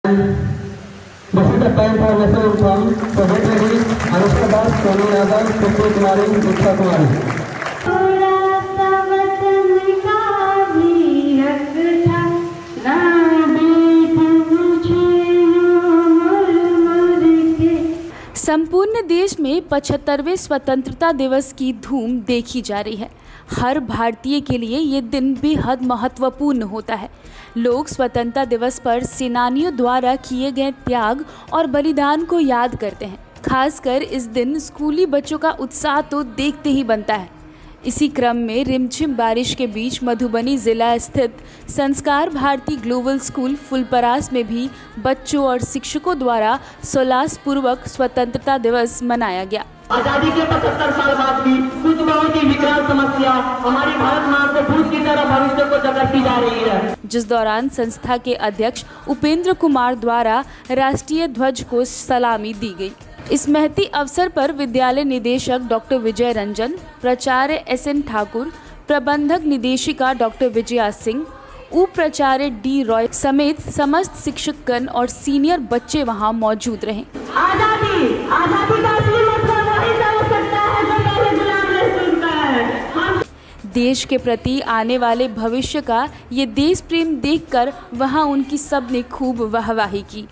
This is the time for lesson inform. So get ready. Anushka Das, Sonu Yadav, Kriti Kumari, Diksha Kumari. संपूर्ण देश में 75वें स्वतंत्रता दिवस की धूम देखी जा रही है। हर भारतीय के लिए ये दिन बेहद महत्वपूर्ण होता है। लोग स्वतंत्रता दिवस पर सेनानियों द्वारा किए गए त्याग और बलिदान को याद करते हैं। खासकर इस दिन स्कूली बच्चों का उत्साह तो देखते ही बनता है। इसी क्रम में रिमझिम बारिश के बीच मधुबनी जिला स्थित संस्कार भारती ग्लोबल स्कूल फुलपरास में भी बच्चों और शिक्षकों द्वारा उल्लासपूर्वक स्वतंत्रता दिवस मनाया गया। आजादी के 75 साल बाद भी कुछ बहुत ही विकराल समस्या हमारी भारत माँ को भूत की तरह भविष्य को जगती जा रही है, जिस दौरान संस्था के अध्यक्ष उपेंद्र कुमार द्वारा राष्ट्रीय ध्वज को सलामी दी गई। इस महती अवसर पर विद्यालय निदेशक डॉक्टर विजय रंजन, प्राचार्य SN ठाकुर, प्रबंधक निदेशिका डॉक्टर विजया सिंह, उप प्राचार्य D रॉय समेत समस्त शिक्षकगण और सीनियर बच्चे वहां मौजूद रहे। आजादी का असली मतलब वही हो सकता है जो पहले गुलाम ने सुनता है। देश के प्रति आने वाले भविष्य का ये देश प्रेम देखकर वहां उनकी सबने खूब वाहवाही की।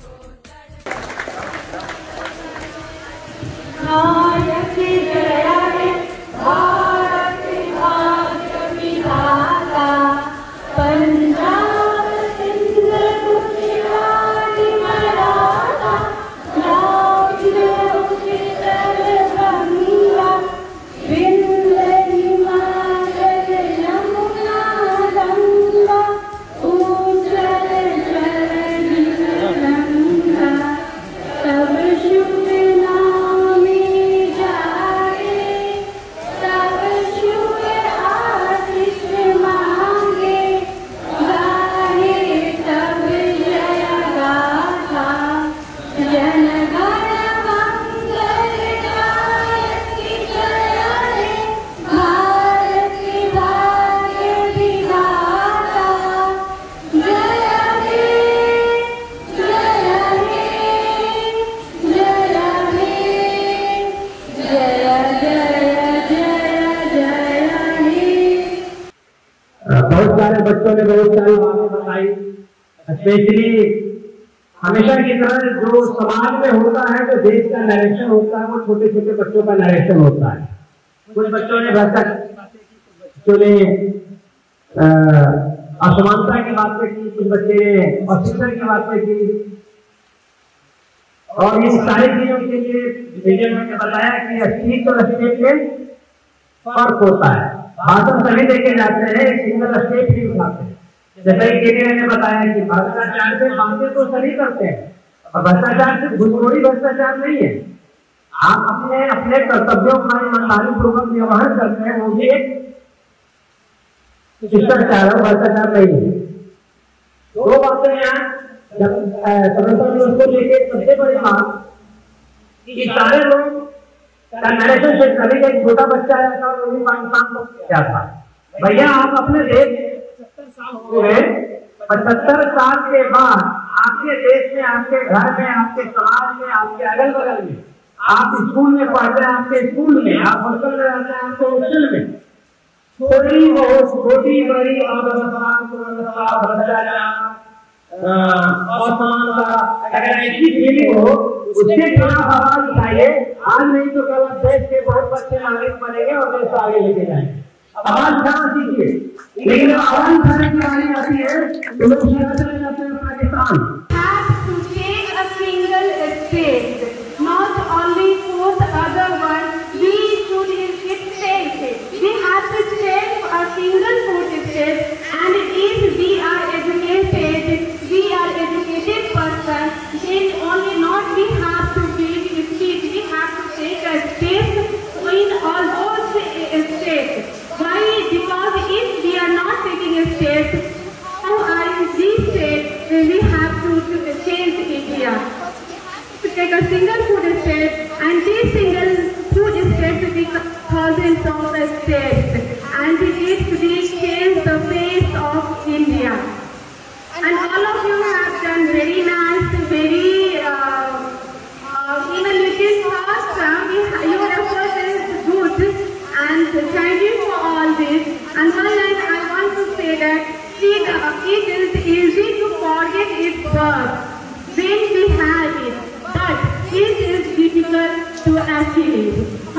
बहुत सारे बच्चों ने बहुत सारी बातें बताई। स्पेशली हमेशा की तरह जो समाज में होता है, जो देश का नरेशन होता है, वो छोटे छोटे बच्चों का नरेशन होता है। कुछ बच्चों ने असमानता की बातें की, कुछ बच्चे ने ऑफिसर की बातें की, और इन सारी चीजों के लिए मीडिया ने बताया कि स्पीच और स्टेट में फर्क होता है। भाषण सभी देखे जाते हैं, सिंगल स्टेट नहीं उठाते हैं। जैसा कि केंद्र ने बताया कि भ्रष्टाचार से बातें तो सभी करते हैं, और भ्रष्टाचार से घुसखोरी भ्रष्टाचार नहीं है। आप अपने अपने कर्तव्यों का ईमानदारी पूर्वक व्यवहार करते हैं, वो भी एक शिष्टाचार है, भ्रष्टाचार नहीं है। दो बातें यहाँ स्वतंत्रता दिवस को लेकर सबसे बड़ी बात कि सारे लोग नरेशन से करेंगे। एक छोटा बच्चा ऐसा वो भी पाकिस्तान को क्या था, भैया आप अपने देश 75 साल के बाद आपके देश में, आपके घर में, आपके समाज में, आपके अगल बगल में, आप स्कूल में पढ़ते हैं, आपके स्कूल में, आप हॉस्टल में रहते हैं, आपके हॉस्टल में थोड़ी बहुत छोटी बड़ी असमानता अगर ऐसी फीलिंग हो, उसके खिलाफ आवाज उठाइए। आज नहीं तो कल देश के बहुत बच्चे नागरिक बनेंगे और देश आगे लेके जाएंगे। आवाज उठाना सीखिए, लेकिन आवाज उठाने की बारी आती है तो लोग चले जाते हैं Pakistan. We have to say that it is easy to forget its birth when we have it, but it is difficult to achieve it.